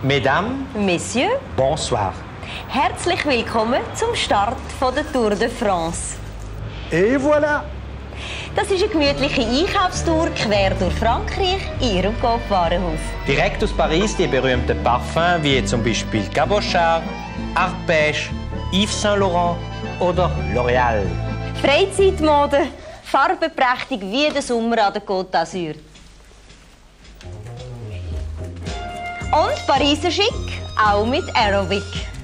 Mesdames, Messieurs, bonsoir. herzlich willkommen zum Start der Tour de France. Et voilà! Das ist eine gemütliche Einkaufstour quer durch Frankreich in Ihrem Coop-Warenhaus. Direkt aus Paris die berühmten Parfums wie zum Beispiel Cabochard, Arpège, Yves Saint Laurent oder L'Oréal. Freizeitmode, farbenprächtig wie der Sommer an der Côte d'Azur. Und Pariser Schick, auch mit Aerobic.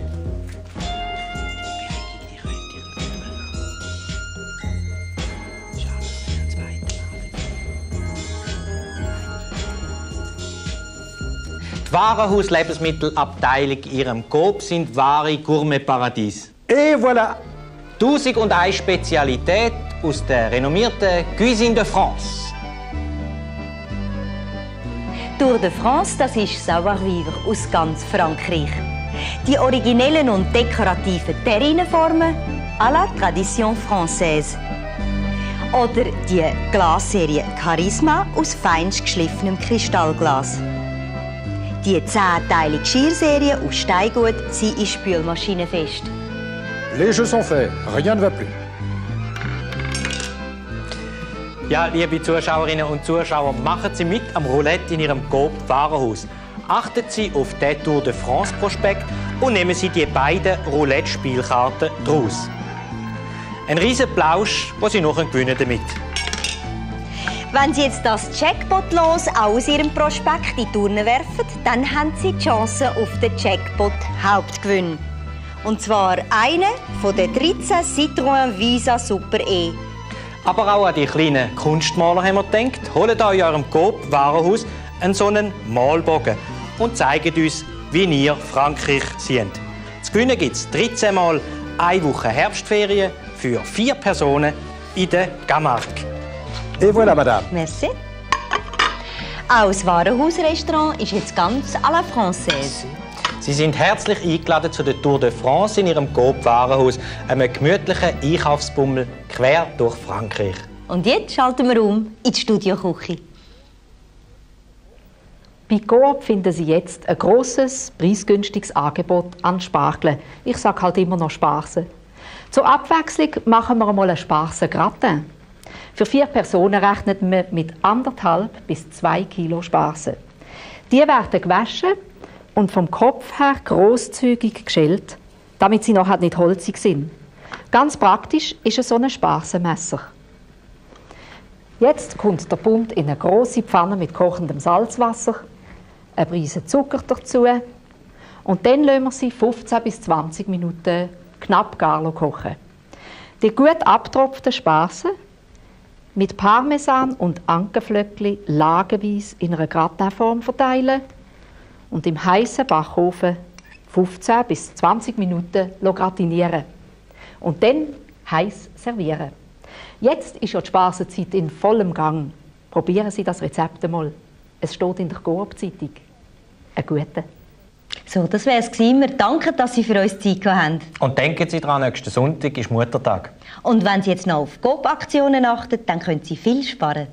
Die Warenhaus-Lebensmittelabteilung in Ihrem Coop sind wahre Gourmet-Paradies. Et voilà! 1001 Spezialität aus der renommierten Cuisine de France. Tour de France, das ist Savoir-vivre aus ganz Frankreich. Die originellen und dekorativen Terrineformen à la tradition française. Oder die Glasserie Charisma aus feinst geschliffenem Kristallglas. Die 10-teilige Geschirrserie aus Steingut, sie ist spülmaschinenfest. Les jeux sont faits, rien ne va plus. Ja, liebe Zuschauerinnen und Zuschauer, machen Sie mit am Roulette in Ihrem Coop-Warenhaus. Achten Sie auf den Tour de France-Prospekt und nehmen Sie die beiden Roulette-Spielkarten daraus. Ein riesen Plausch, den Sie noch gewinnen damit. Wenn Sie jetzt das Jackpot-Los aus Ihrem Prospekt in die Urne werfen, dann haben Sie die Chance auf den Jackpot-Hauptgewinn. Und zwar einen von den 13 Citroën Visa Super E. Aber auch an die kleinen Kunstmaler haben wir gedacht. Holt euch in eurem Coop-Warenhaus einen solchen Malbogen und zeigt uns, wie ihr Frankreich seht. Zu gewinnen gibt es 13 Mal eine Woche Herbstferien für 4 Personen in der Camargue. Et voilà, madame. Merci. Auch das Warenhausrestaurant ist jetzt ganz à la française. Sie sind herzlich eingeladen zu der Tour de France in Ihrem Coop-Warenhaus, einem gemütlichen Einkaufsbummel quer durch Frankreich. Und jetzt schalten wir um in die Studioküche. Bei Coop finden Sie jetzt ein grosses, preisgünstiges Angebot an Spargeln. Ich sage halt immer noch Sparsen. Zur Abwechslung machen wir einmal einen Sparsen-Gratin. Für 4 Personen rechnet man mit 1,5 bis 2 Kilo Sparsen. Die werden gewaschen und vom Kopf her grosszügig geschält, damit sie noch nicht holzig sind. Ganz praktisch ist so ein Sparsenmesser. Jetzt kommt der Bund in eine grosse Pfanne mit kochendem Salzwasser, eine Prise Zucker dazu und dann lassen wir sie 15 bis 20 Minuten knapp gar kochen. Die gut abgetropften Sparsen mit Parmesan und Ankenflöckli lagenweise in einer Gratinform verteilen und im heißen Backofen 15 bis 20 Minuten gratinieren. Und dann heiß servieren. Jetzt ist ja die Sparsenzeit in vollem Gang. Probieren Sie das Rezept einmal. Es steht in der Coop-Zeitung. Einen guten. So, das wäre es gewesen. Wir danken, dass Sie für uns Zeit gehabt haben. Und denken Sie daran, nächsten Sonntag ist Muttertag. Und wenn Sie jetzt noch auf Coop-Aktionen achten, dann können Sie viel sparen.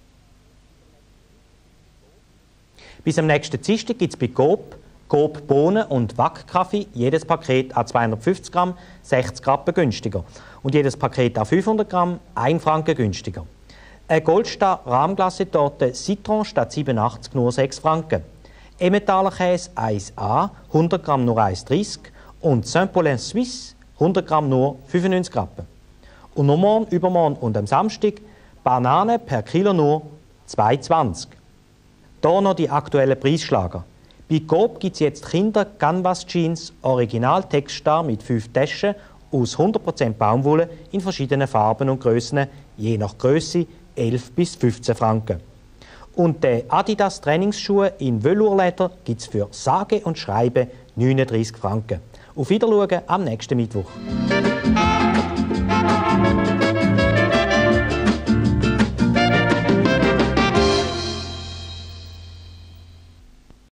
Bis am nächsten Dienstag gibt es bei Coop Bohnen und Wack-Kaffee jedes Paket an 250 Gramm 60 Rappen günstiger und jedes Paket an 500 Gramm 1 Franken günstiger. Eine Goldstar Rahmglassetorte Citron statt 87 nur 6 Franken. Emmentaler Käse 1A 100 Gramm nur 1,30 und Saint-Paulin Suisse 100 Gramm nur 95 Rappen. Und noch morgen, übermorgen und am Samstag Bananen per Kilo nur 2,20. Hier noch die aktuellen Preisschlager. Bei Coop gibt es jetzt Kinder-Canvas-Jeans Original-Textstar mit 5 Taschen aus 100% Baumwolle in verschiedenen Farben und Grössen, je nach Grösse 11 bis 15 Franken. Und die Adidas Trainingsschuhe in Velourleder gibt es für sage und schreibe 39 Franken. Auf Wiedersehen am nächsten Mittwoch.